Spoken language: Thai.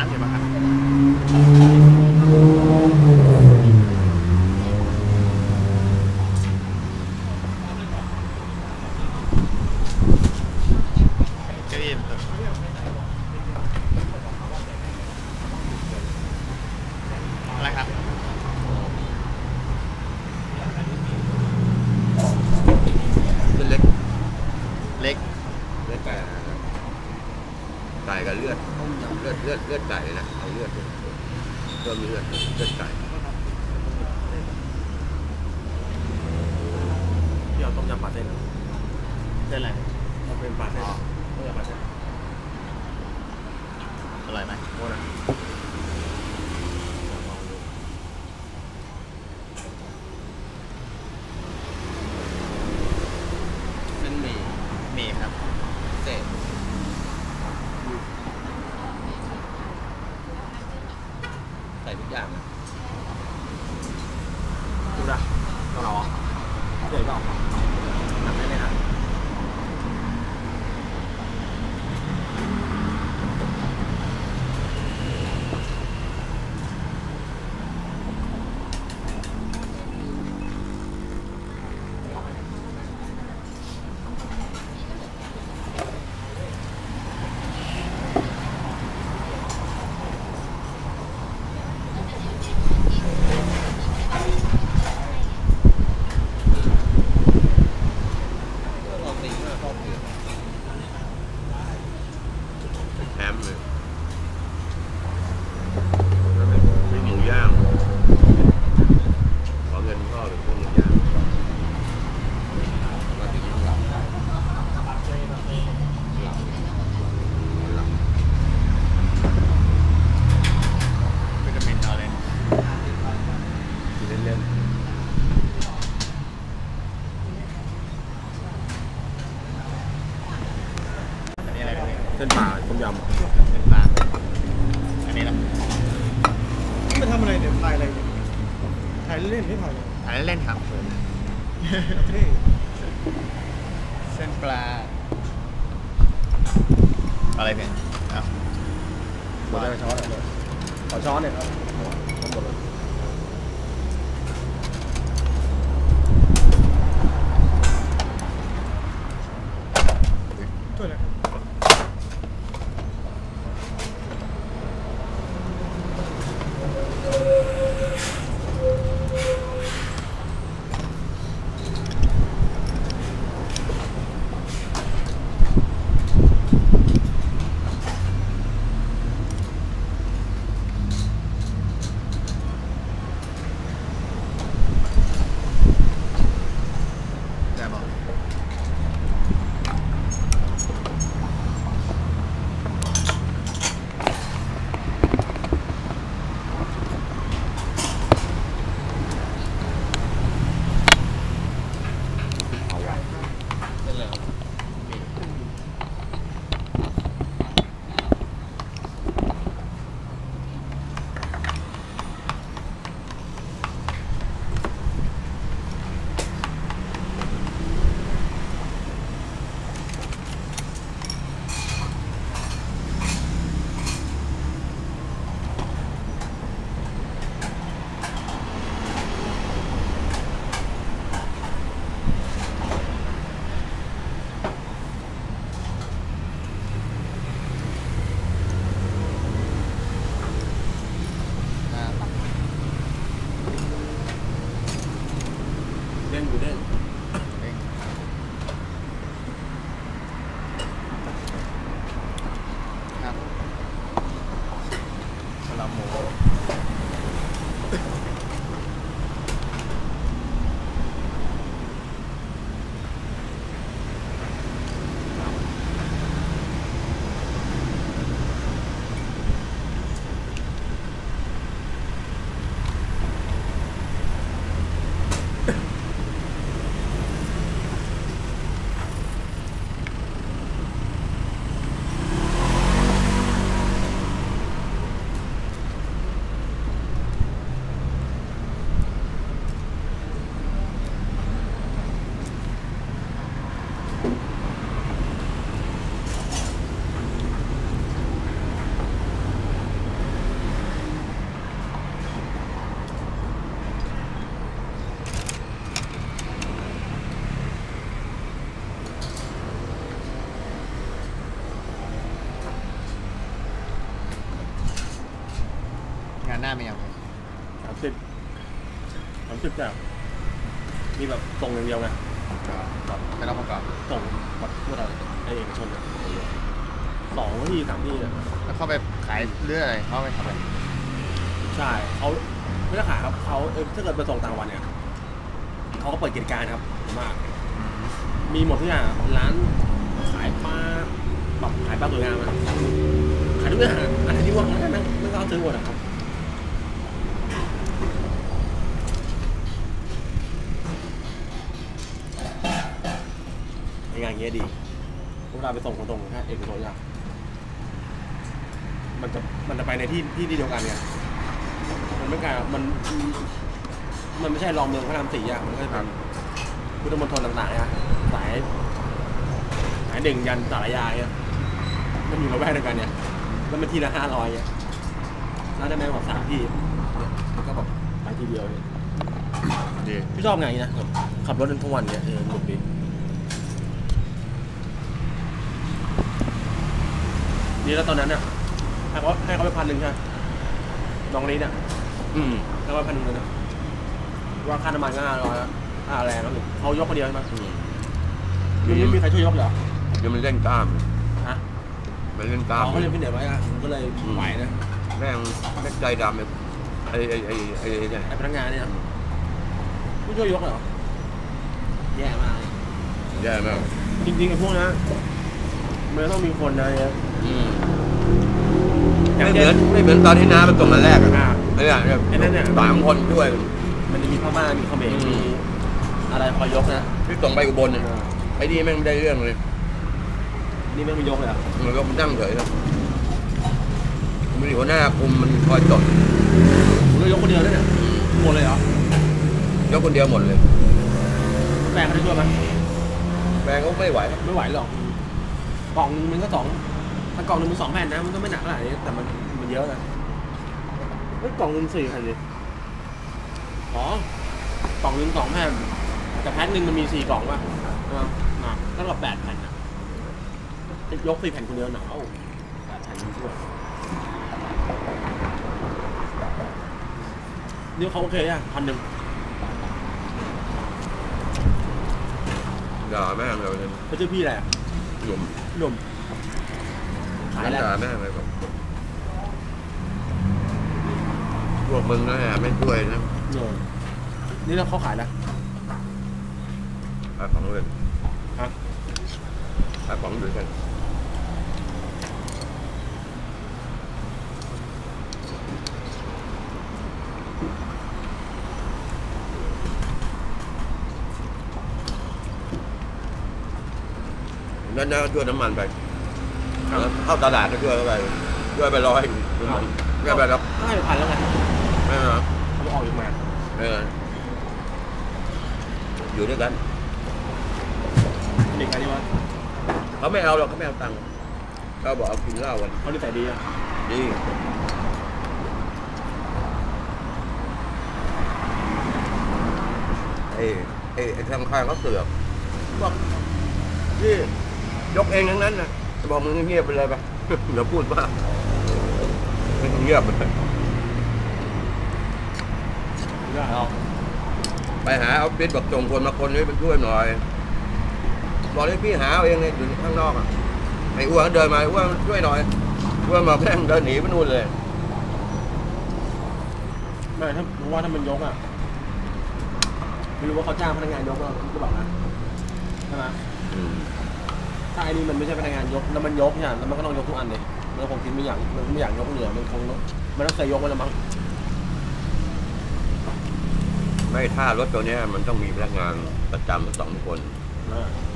ำอยู่ป่ะครับก็ยินอะไรครับเล็กเล็กเลือดไก่ไก่กับเลือดไก่นะเอาเลือดเพิ่มเลือดไก่ที่เราต้มยำปลาเส้นเส้นอะไรเราเป็นปลาเส้นต้มยำปลาเส้นอร่อยไหมโคตรเส้นหมี่มีครับเศษใส่ทุกอย่างนะดูนะรอเดี๋ยวบอกทำได้ไหมครับแฮมเลยไม่หมูย่างขอเงินพ่อเป็นพวกหมูย่างมาถึงหลับวิตามินเอาเลยกินเล่นอันนี้อะไรครับเส้นปลาต้มยำเป็นปลาอันนี้นะไปทำอะไรเนี่ยถ่ายอะไรเนี่ยถ่ายเล่นๆไม่ถ่ายเลยอันนี้เล่นครับเท่เส้นปลาอะไรเพื่อนอ้าวหมดแล้วช้อนเลยขอช้อนเนี่ยครับทั้งหมดเลยช่วยเลยงานหน้ามียัง 30แบบมีแบบส่งอย่างเดียวไงก็ไม่ต้องประกอบส่งแบบพวกเราไอเอกชนเนี่ย2 ที่ 3 ที่เนี่ยแล้วเข้าไปขายเรื่อยเข้าไปทำอะไรใช่เขาไม่ได้ขายครับเขาถ้าเกิดไปส่งต่างจังหวัดเนี่ยเขาก็เปิดกิจการครับมากมีหมดทุกอย่างร้านขายปลาแบบขายปลาสวยงามนะขายทุกอย่างอะไรที่ว่างนั่นก็เอาซื้อหมดนะครับงานอย่างเงี้ยดีเวลาไปส่งคนตรงแค่เอกชนอย่างมันจะไปในที่เดียวกันไงมันไม่ไกลมันไม่ใช่รองเมืองพระราม4อ่ะมันก็เป็นพุทธมณฑลต่างๆนะสายหนึ่งยันสารยาเนี่ยมันอยู่ระแวกเดียวกันเนี่ยแล้วมันทีละ500เนี่ยแล้วได้ไหมแบบ3 ที่แล้วก็แบบไปทีเดียวเนี่ยดีพี่ชอบไงนะขับรถทั้งวันเนี่ยสนุกดีนี่แล้วตอนนั้นน่ะให้เขาไป1,000ใช่ไหมน้องนี้เนี่ยให้เขาไป1,000เลยนะว่าค่าน้ำมันก็500แล้วค่าแรงแล้วเขายกคนเดียวใช่ไหมไม่มีใครช่วยยกเหรอเดี๋ยวมันเล่นกล้ามฮะมันเล่นกล้ามเขาเล่นฟิตเนสไว้อะก็เลยไหวนะแม่งใจดำเลยไอ้เนี่ยไอ้พนักงานเนี่ยไม่ช่วยยกเหรอแย่มากเลยแย่มากจริงๆไอ้พวกนั้นมันต้องมีคนนะเนี่ยไม่เหมือนตอนที่น้ามันส่งมาแรกอะไอ้เนี่ย3 คนด้วยมันจะมีผ้าม่านมีเขมรมีอะไรคอยยกนะที่ส่งไปอุบลเนี่ยไอ้นี่แม่งไม่ได้เรื่องเลยนี่ไม่ยกเลยอ่ะมันก็นั่งเฉยนะมันหัวหน้าคุมมันคอยจดผมเลยยกคนเดียวเลยเนี่ยหมดเลยเหรอยกคนเดียวหมดเลยแฟนเขาได้ช่วยไหมแฟนก็ไม่ไหวไม่ไหวหรอกกล่องนึงมันก็ถ้ากล่องนึงมัน2 แผ่นนะมันก็ไม่หนักเท่าไหร่แต่มันเยอะนะกล่องนึง4 แผ่นดิอ๋อกล่องนึง2 แผ่นแต่แพ็คนึงมันมี4 กล่องป่ะหนักตั้งแต่8 แผ่นนะยก4 แผ่นคนเดียวหนาว8 แผ่นช่วยนี่เขาโอเคอ่ะ1,000 ด่าแม่งเลยเขาชื่อพี่อะไรอ่ะหนุ่มหนุ่มขายอะไรด่าแม่งเลยแบบพวกมึงนะไม่ช่วยนะหนุ่มนี่เราเขาขายแล้วขายของเลยฮะขายของด้วยกันนั่นนะช่วยน้ำมันไปเข้าตลาดก็ช่วยเข้าไปช่วยไป100ช่วยไปแล้วให้1,000แล้วไงไม่เหรอเขาออกอีกมาอยู่ด้วยกันเด็กอะไรวะเขาไม่เอาหรอกเขาไม่เอาตังค์เขาบอกเอากินเหล้ากันเขานิสัยดีอ่ะดีไอ้ทางข้างเขาเสือกบอกที่ยกเองทั้งนั้นนะบอกมึงเงียบไปเลยปะ เดี๋ยวพูดว่าไม่ต้องเงียบเลย ไปหาเอาปิดบอกส่งคนมาคนนี้ไปช่วยหน่อยบอกให้พี่หาเอาเองเลยอยู่ข้างนอกอ่ะไอ้อ้วนเดินมาอ้วนช่วยหน่อยอ้วนมาแม่งเดินหนีไปนู่นเลยไม่ถ้าผมว่าถ้ามันยกอ่ะไม่รู้ว่าเขาจ้างพนักงานยกหรือเปล่านะใช่ไหมถ้าไอ้นี่มันไม่ใช่พนักงานยกแล้วมันยกเนี่ยแล้วมันก็ต้องยกทุกอันเลยมันคงคิดไม่อยากยกเหลือมันคงมันต้องเคยยกมันละมั้งไม่ถ้ารถตัวเนี้ยมันต้องมีพนักงานประจำ2 คน